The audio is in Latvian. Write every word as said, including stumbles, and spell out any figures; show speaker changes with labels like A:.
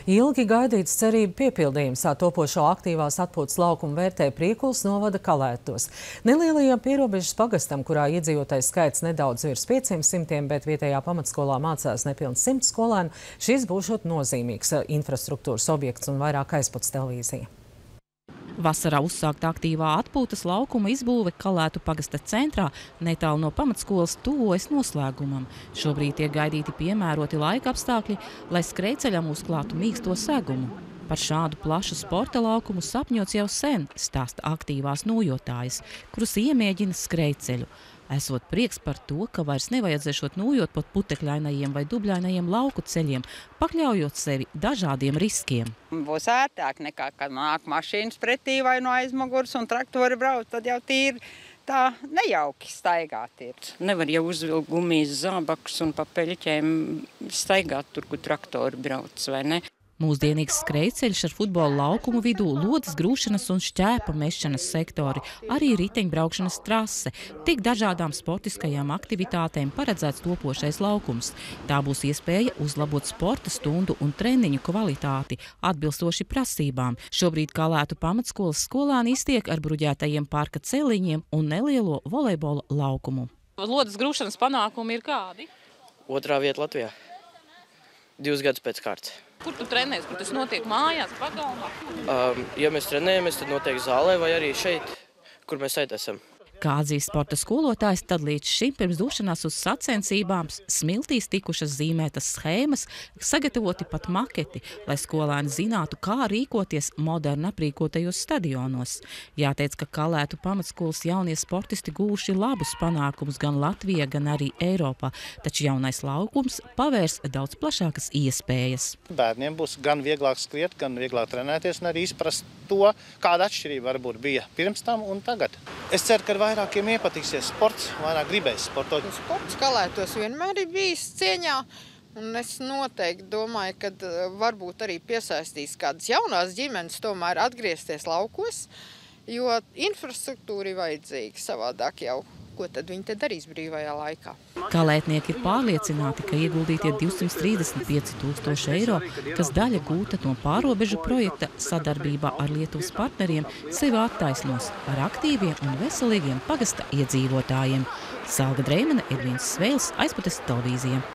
A: Ilgi gaidīts cerību piepildījums topošo aktīvās atpūtas laukumu vērtē Priekulas novada Kalētos. Nelielajam pierobežas pagastam, kurā iedzīvotājs skaits nedaudz virs pieciem simtiem, bet vietējā pamatskolā mācās nepilns simts skolēnu, šis būšot nozīmīgs infrastruktūras objekts un vairāk aizpats televīzija.
B: Vasarā uzsākta aktīvā atpūtas laukuma izbūve Kalētu pagasta centrā netālu no pamatskolas tuvojas noslēgumam. Šobrīd tiek gaidīti piemēroti laika apstākļi, lai skrejceļam uzklātu mīksto segumu. Par šādu plašu sporta laukumu sapņots jau sen, stāsta aktīvās nojotājas, kuras iemēģina skrejceļu. Esot prieks par to, ka vairs nevajadzēšot nojot pat putekļainajiem vai dubļainajiem lauku ceļiem, pakļaujot sevi dažādiem riskiem.
C: Būs ērtāk nekā, kad nāk mašīnas pretī vai no aizmugures un traktori brauc, tad jau tīri tā nejauki staigāt ir.
D: Nevar jau uzvilkt gumijas zābakus un pa peļķēm staigāt tur, kur traktori brauc, vai ne?
B: Mūsdienīgs skrejceļš ar futbola laukumu vidū, lodes grūšanas un šķēpa mešanas sektori, arī riteņbraukšanas trase. Tik dažādām sportiskajām aktivitātēm paredzēts topošais laukums. Tā būs iespēja uzlabot sporta stundu un treniņu kvalitāti, atbilstoši prasībām. Šobrīd Kalētu pamatskolas skolēni iztiek ar bruģētajiem parka celiņiem un nelielo volejbola laukumu.
E: Lodes grūšanas panākumi ir kādi?
F: Otrā vieta Latvijā. Divus gadus pēc kārtas.
E: Kur tu trenējies? Kur tas notiek mājās, pagalmā?
F: Um, ja mēs trenējamies, tad notiek zālē vai arī šeit, kur mēs šeit esam.
B: Kā atzīst sporta skolotājs, tad līdz šim pirms došanās uz sacensībām smiltīs tikušas zīmētas schēmas, sagatavoti pat maketi, lai skolēni zinātu, kā rīkoties moderni aprīkotajos stadionos. Jāteic, ka Kalētu pamatskolas jaunie sportisti gūši labus panākumus gan Latvijā, gan arī Eiropā, taču jaunais laukums pavērs daudz plašākas iespējas.
G: Bērniem būs gan vieglāk skriet, gan vieglāk trenēties un arī izprast to, kāda atšķirība varbūt bija pirms tam un tagad. Es ceru, ka vairākiem iepatiksies sports, vairāk gribēs sportot.
H: Sports Kalētos vienmēr ir bijis cieņā, un es noteikti domāju, ka varbūt arī piesaistīs kādas jaunās ģimenes tomēr atgriezties laukos, jo infrastruktūra ir vajadzīga savādāk jau. Ko tad viņi te darīs brīvajā laikā?
B: Kalētnieki ir pārliecināti, ka ieguldītie divsimt trīsdesmit pieci tūkstoši eiro, kas daļa gūta no pārobežu projekta sadarbībā ar Lietuvas partneriem, sevi attaisnos ar aktīviem un veselīgiem pagasta iedzīvotājiem. Salga Dreimane, Edvīns Svēls, Aizputes televīzija.